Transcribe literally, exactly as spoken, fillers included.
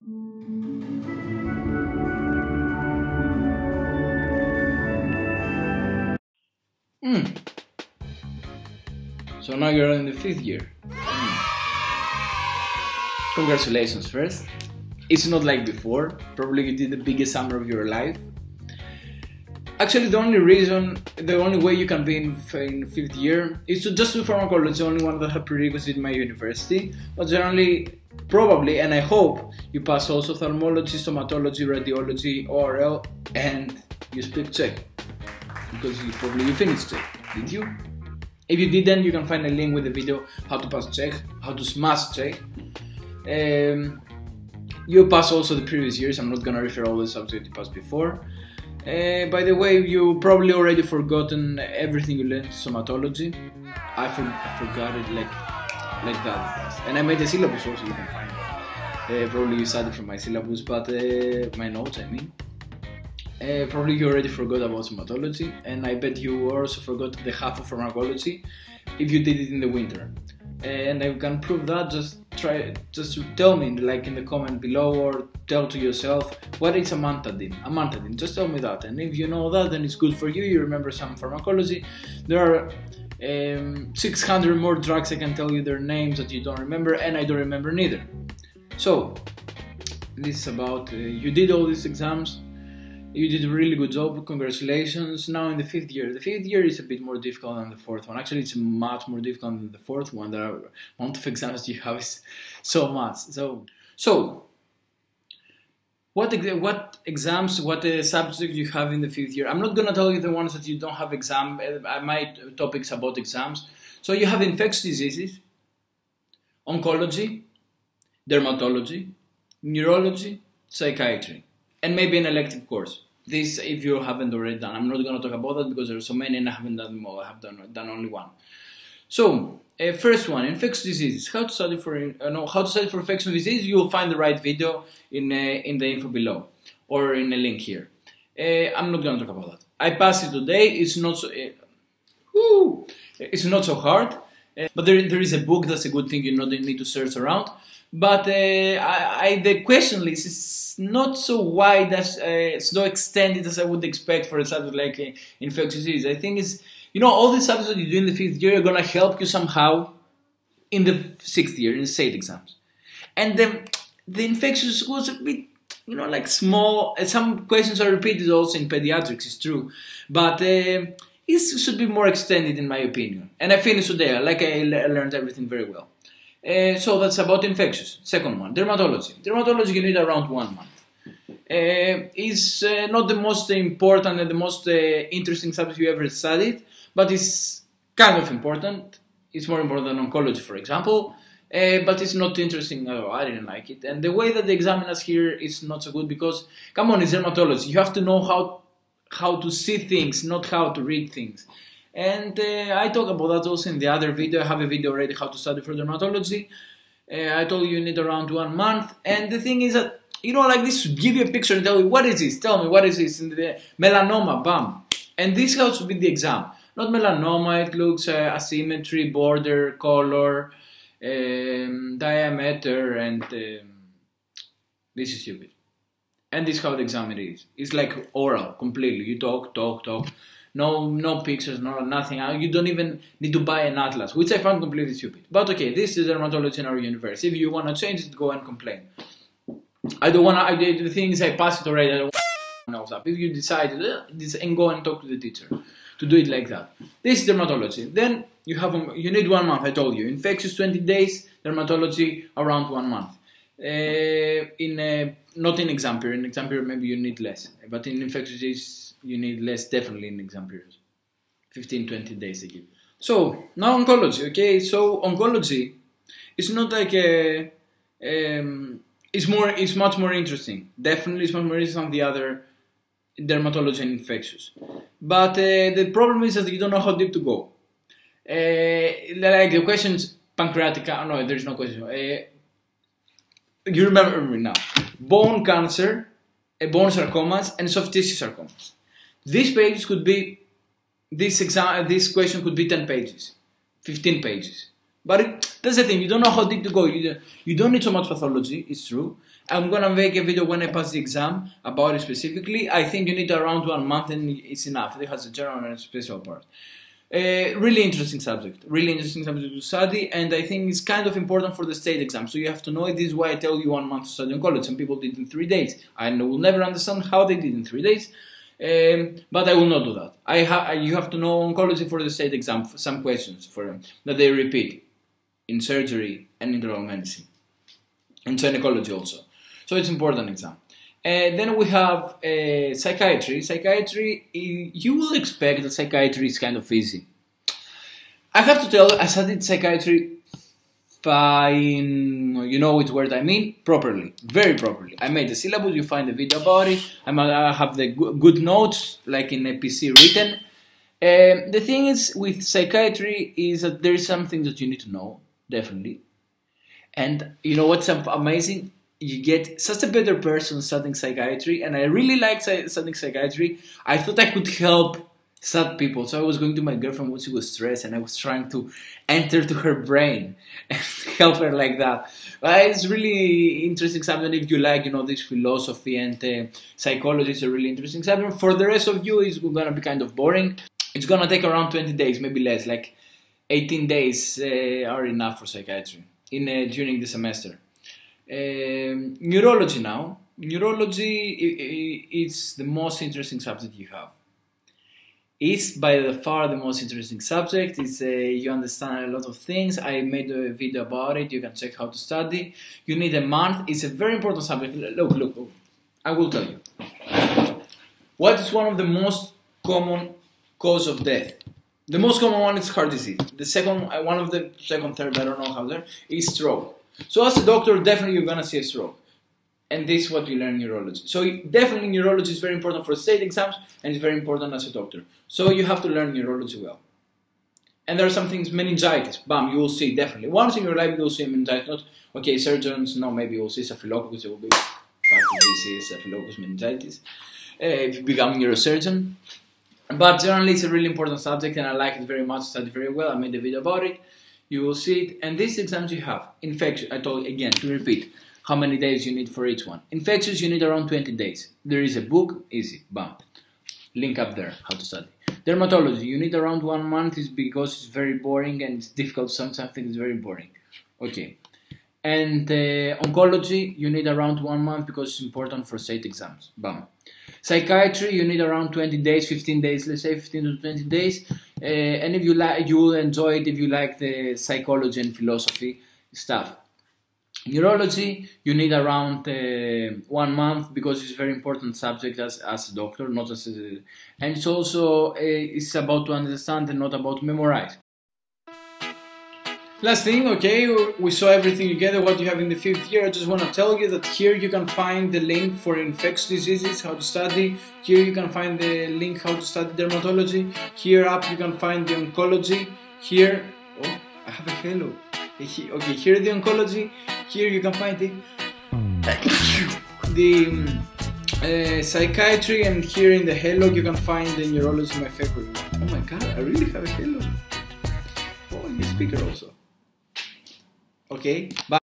Hmm. So now you're in the fifth year. Hmm. Congratulations first. It's not like before. Probably you did the biggest summer of your life. Actually, the only reason, the only way you can be in, in fifth year is to just do pharmacology, the only one that have prerequisite in my university. But generally, probably, and I hope you pass also ophthalmology, stomatology, radiology, O R L, and you speak Czech. Because you probably you finished Czech, did you? If you didn't, you can find a link with the video how to pass Czech, how to smash Czech. Um, you pass also the previous years. I'm not gonna refer all the subjects you passed before. Uh, by the way, you probably already forgotten everything you learned in stomatology. I, for, I forgot it like like that, and I made a syllabus also. You can find it. Uh, probably you studied from my syllabus, but uh, my notes, I mean. Uh, probably you already forgot about stomatology, and I bet you also forgot the half of pharmacology if you did it in the winter. Uh, and I can prove that. Just try, just tell me, like in the comment below, or tell to yourself what is amantadine. Amantadine. Just tell me that, and if you know that, then it's good for you. You remember some pharmacology. There are um, six hundred more drugs. I can tell you their names that you don't remember, and I don't remember neither. So this is about uh, you did all these exams. You did a really good job, congratulations. Now in the fifth year. The fifth year is a bit more difficult than the fourth one. Actually, it's much more difficult than the fourth one. The amount of exams you have is so much. So, so what, what exams, what uh, subjects you have in the fifth year? I'm not going to tell you the ones that you don't have exam, uh, my topics about exams. So you have infectious diseases, oncology, dermatology, neurology, psychiatry, and maybe an elective course. This, if you haven't already done. I'm not going to talk about that because there are so many and I haven't done them all. I have done, done only one. So, uh, first one, infectious diseases. How to study for uh, no, how to study for infectious disease? You will find the right video in uh, in the info below or in a link here. Uh, I'm not going to talk about that. I passed it today. It's not so. Uh, woo, it's not so hard. Uh, but there, there is a book. That's a good thing. You don't need to search around. But uh, I, I, the question list is not so wide, as uh, so extended as I would expect for a subject like uh, infectious disease. I think it's, you know, all the subjects that you do in the fifth year are going to help you somehow in the sixth year, in the state exams. And the, the infectious was a bit, you know, like small. Some questions are repeated also in pediatrics, it's true. But uh, it should be more extended in my opinion. And I finished today, like I learned everything very well. Uh, so that's about infectious. Second one, dermatology. Dermatology you need around one month. Uh, it's uh, not the most important and the most uh, interesting subject you ever studied, but it's kind of important. It's more important than oncology, for example, uh, but it's not interesting at all. I didn't like it. And the way that they examine us here is not so good because, come on, it's dermatology. You have to know how, how to see things, not how to read things. And uh, I talk about that also in the other video. I have a video already how to study for dermatology. Uh, I told you you need around one month. And the thing is that, you know, like this should give you a picture and tell you, what is this? Tell me, what is this? And the melanoma, bam. And this has to be the exam. Not melanoma, it looks uh, asymmetry, border, color, um, diameter, and um, this is stupid. And this is how the exam it is. It's like oral, completely. You talk, talk, talk. No, no pictures, no nothing. You don't even need to buy an atlas, which I found completely stupid. But okay, this is dermatology in our university. If you want to change it, go and complain. I don't want to. I did the things I passed it already. I don't want to know. If you decide, uh, and go and talk to the teacher to do it like that. This is dermatology. Then you have um, you need one month. I told you. Infectious twenty days. Dermatology around one month. Uh, in uh, not in exam period. In exam period maybe you need less, but in infectious disease you need less, definitely in exam periods. fifteen, twenty days they give. So, now oncology, okay? So, oncology is not like a, um, it's more, it's much more interesting. Definitely it's much more interesting than the other dermatology and infectious. But uh, the problem is that you don't know how deep to go. Uh, like the questions, pancreatic, no, there is no question. Uh, you remember me now. Bone cancer, uh, bone sarcomas, and soft tissue sarcomas. These pages could be, this exam, this question could be ten pages, fifteen pages. But it, that's the thing, you don't know how deep to go. You, you don't need so much pathology, it's true. I'm gonna make a video when I pass the exam about it specifically. I think you need around one month and it's enough. It has a general and a special part. Uh, really interesting subject, really interesting subject to study, and I think it's kind of important for the state exam. So you have to know it. This is why I tell you one month to study in college. Some people did in three days. I will never understand how they did in three days, um, but I will not do that. I ha you have to know oncology for the state exam. Some questions for them that they repeat in surgery and internal medicine, and gynecology also. So it's important exam. Uh, then we have uh, psychiatry. Psychiatry, you will expect that psychiatry is kind of easy. I have to tell you, I studied psychiatry fine, you know which word I mean, properly, very properly. I made the syllabus, you find the video about it, I have the good notes, like in a P C written. Um, the thing is with psychiatry is that there is something that you need to know, definitely. And you know what's amazing? You get such a better person studying psychiatry, and I really like studying psychiatry. I thought I could help sad people, so I was going to my girlfriend when she was stressed, and I was trying to enter to her brain and help her like that. But it's really interesting subject if you like, you know, this philosophy and uh, psychology is a really interesting subject. For the rest of you, it's gonna be kind of boring. It's gonna take around twenty days, maybe less, like eighteen days uh, are enough for psychiatry in uh, during the semester. Um, neurology now. Neurology is the most interesting subject you have. It's by far the most interesting subject. It's uh, you understand a lot of things. I made a video about it. You can check how to study. You need a month. It's a very important subject. Look, look, look. I will tell you. What is one of the most common cause of death? The most common one is heart disease. The second, one of the second, third, I don't know how there, is stroke. So as a doctor, definitely you're gonna see a stroke, and this is what you learn in neurology. So definitely neurology is very important for state exams, and it's very important as a doctor. So you have to learn neurology well. And there are some things, meningitis, bam, you will see definitely. Once in your life you will see meningitis, not, okay, surgeons, no, maybe you will see staphylococcus, it will be fact this is staphylococcus meningitis, uh, if you become a neurosurgeon. But generally it's a really important subject, and I like it very much, study very well, I made a video about it. You will see it, and these exams you have. Infectious, I told you again, to repeat, how many days you need for each one. Infectious, you need around twenty days. There is a book, easy, bam. Link up there, how to study. Dermatology, you need around one month, is because it's very boring and it's difficult, something is very boring. Okay. And uh, oncology, you need around one month because it's important for state exams, bam. Psychiatry, you need around twenty days, fifteen days, let's say fifteen to twenty days. Uh, and if you like, you will enjoy it if you like the psychology and philosophy stuff. Neurology, you need around uh, one month because it's a very important subject as, as a doctor, not as a, and it's also uh, it's about to understand and not about to memorize. Last thing, okay, we saw everything together, what you have in the fifth year. I just want to tell you that here you can find the link for infectious diseases, how to study. Here you can find the link how to study dermatology. Here up you can find the oncology. Here, oh, I have a halo. Okay, here the oncology. Here you can find the, the uh, psychiatry, and here in the halo you can find the neurology, my favorite one. Oh my god, I really have a halo. Oh, and the speaker also. Okay, bye.